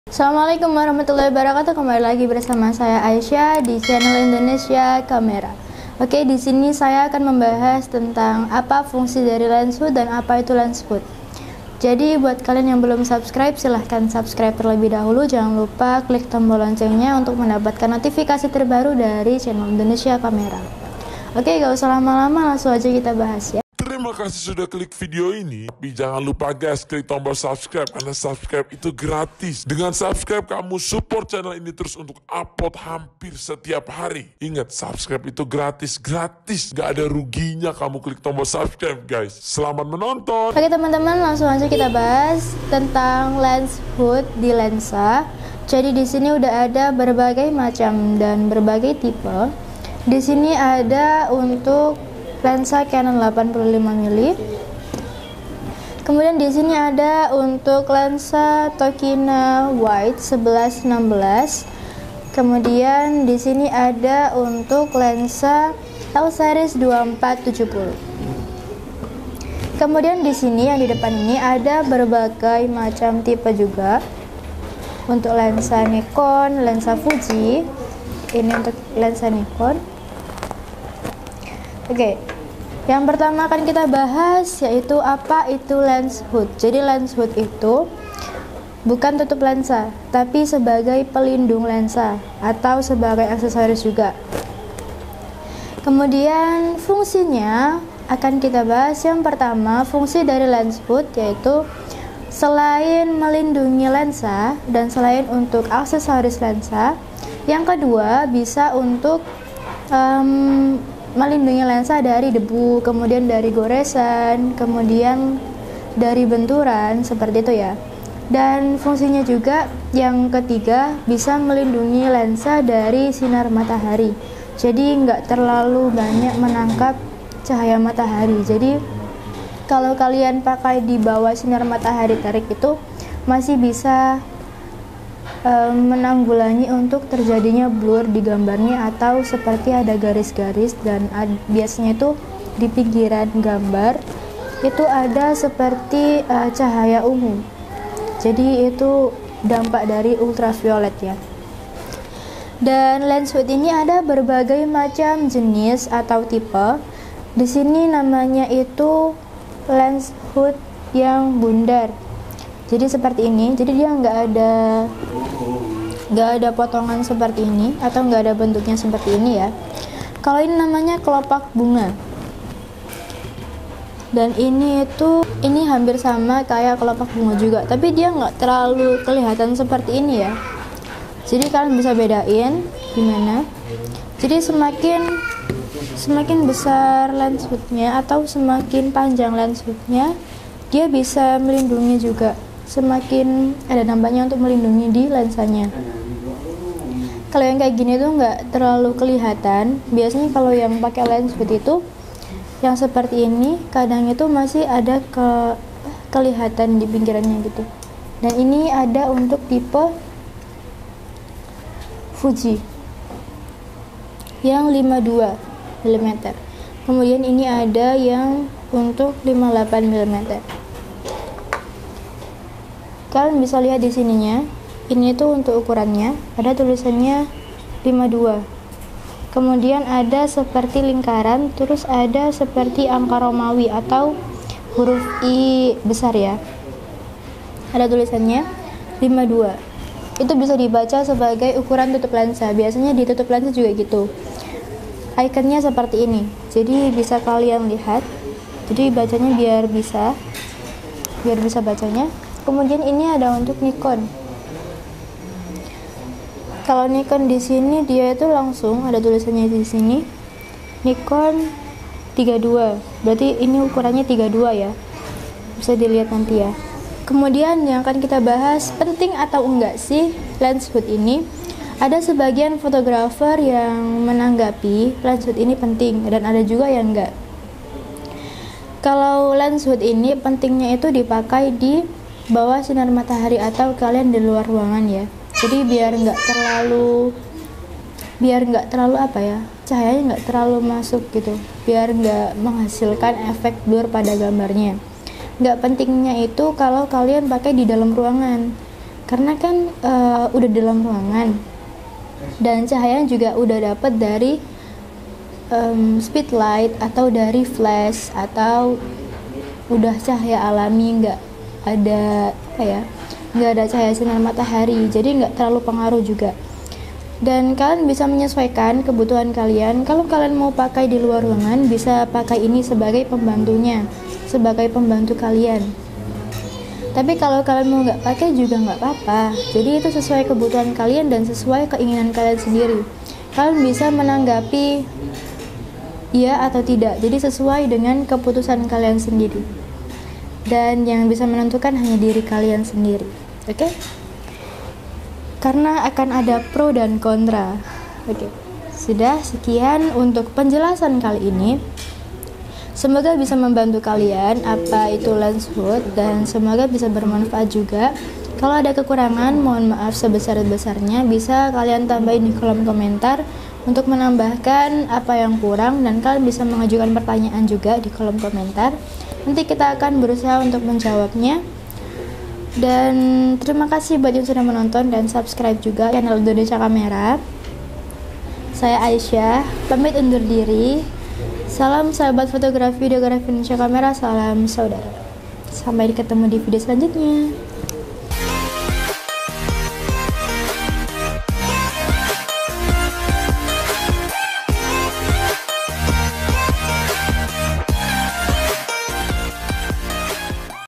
Assalamualaikum warahmatullahi wabarakatuh. Kembali lagi bersama saya Aisyah di channel Indonesia Kamera. Oke, di sini saya akan membahas tentang apa fungsi dari lens hood dan apa itu lens hood. Jadi buat kalian yang belum subscribe, silahkan subscribe terlebih dahulu. Jangan lupa klik tombol loncengnya untuk mendapatkan notifikasi terbaru dari channel Indonesia Kamera. Oke, gak usah lama-lama, langsung aja kita bahas ya. Terima kasih sudah klik video ini. Tapi jangan lupa guys, klik tombol subscribe karena subscribe itu gratis. Dengan subscribe kamu support channel ini terus untuk upload hampir setiap hari. Ingat, subscribe itu gratis. Gak ada ruginya kamu klik tombol subscribe guys. Selamat menonton. Oke teman-teman, langsung aja kita bahas tentang lens hood di lensa. Jadi di sini udah ada berbagai macam dan berbagai tipe. Di sini ada untuk lensa Canon 85mm. Kemudian di sini ada untuk lensa Tokina wide 11-16. Kemudian di sini ada untuk lensa L-series 24-70. Kemudian di sini yang di depan ini ada berbagai macam tipe juga. Untuk lensa Nikon, lensa Fuji. Ini untuk lensa Nikon. Oke, yang pertama akan kita bahas yaitu apa itu lens hood. Jadi lens hood itu bukan tutup lensa, tapi sebagai pelindung lensa atau sebagai aksesoris juga. Kemudian fungsinya akan kita bahas. Yang pertama, fungsi dari lens hood yaitu selain melindungi lensa dan selain untuk aksesoris lensa, yang kedua bisa untuk melindungi lensa dari debu, kemudian dari goresan, kemudian dari benturan, seperti itu ya. Dan fungsinya juga yang ketiga bisa melindungi lensa dari sinar matahari. Jadi nggak terlalu banyak menangkap cahaya matahari. Jadi kalau kalian pakai di bawah sinar matahari terik itu masih bisa menanggulangi untuk terjadinya blur di gambarnya atau seperti ada garis-garis, dan biasanya itu di pinggiran gambar itu ada seperti cahaya ungu. Jadi itu dampak dari ultraviolet ya. Dan lens hood ini ada berbagai macam jenis atau tipe. Di sini namanya itu lens hood yang bundar. Jadi seperti ini. Jadi dia nggak ada potongan seperti ini atau nggak ada bentuknya seperti ini ya. Kalau ini namanya kelopak bunga. Dan ini hampir sama kayak kelopak bunga juga, tapi dia nggak terlalu kelihatan seperti ini ya. Jadi kalian bisa bedain gimana. Jadi semakin besar lens hoodnya atau semakin panjang lens hoodnya, dia bisa melindungi juga. Semakin ada dampaknya untuk melindungi di lensanya. Kalau yang kayak gini tuh nggak terlalu kelihatan. Biasanya kalau yang pakai lens hood itu yang seperti ini kadang itu masih ada kelihatan di pinggirannya gitu. Dan ini ada untuk tipe Fuji yang 52 mm. Kemudian ini ada yang untuk 58 mm. Kalian bisa lihat di sininya. Ini tuh untuk ukurannya, ada tulisannya 52. Kemudian ada seperti lingkaran, terus ada seperti angka Romawi atau huruf I besar ya. Ada tulisannya 52. Itu bisa dibaca sebagai ukuran tutup lensa. Biasanya di tutup lensa juga gitu. Ikonnya seperti ini. Jadi bisa kalian lihat. Jadi bacanya biar bisa bacanya. Kemudian ini ada untuk Nikon. Kalau Nikon di sini dia itu langsung ada tulisannya di sini. Nikon 32. Berarti ini ukurannya 32 ya. Bisa dilihat nanti ya. Kemudian yang akan kita bahas, penting atau enggak sih lens hood ini? Ada sebagian fotografer yang menanggapi lens hood ini penting dan ada juga yang enggak. Kalau lens hood ini pentingnya itu dipakai di bawah sinar matahari atau kalian di luar ruangan ya. Jadi biar nggak terlalu apa ya, cahayanya nggak terlalu masuk gitu, biar nggak menghasilkan efek blur pada gambarnya. Nggak pentingnya itu kalau kalian pakai di dalam ruangan. karena kan udah dalam ruangan dan cahaya juga udah dapat dari speedlight atau dari flash atau udah cahaya alami, nggak ada nggak ada cahaya sinar matahari, jadi nggak terlalu pengaruh juga. Dan kalian bisa menyesuaikan kebutuhan kalian. Kalau kalian mau pakai di luar ruangan, bisa pakai ini sebagai pembantunya, sebagai pembantu kalian. Tapi kalau kalian mau nggak pakai juga nggak apa-apa. Jadi itu sesuai kebutuhan kalian dan sesuai keinginan kalian sendiri. Kalian bisa menanggapi ya atau tidak, jadi sesuai dengan keputusan kalian sendiri, dan yang bisa menentukan hanya diri kalian sendiri. Oke? Karena akan ada pro dan kontra. Oke. Sudah, sekian untuk penjelasan kali ini. Semoga bisa membantu kalian apa itu lens hood, dan semoga bisa bermanfaat juga. Kalau ada kekurangan, mohon maaf sebesar-besarnya. Bisa kalian tambahin di kolom komentar untuk menambahkan apa yang kurang, dan kalian bisa mengajukan pertanyaan juga di kolom komentar. Nanti kita akan berusaha untuk menjawabnya. Dan terima kasih buat yang sudah menonton dan subscribe juga channel Indonesia Kamera. Saya Aisyah, pamit undur diri. Salam sahabat fotografi, videografi Indonesia Kamera, salam saudara. Sampai ketemu di video selanjutnya.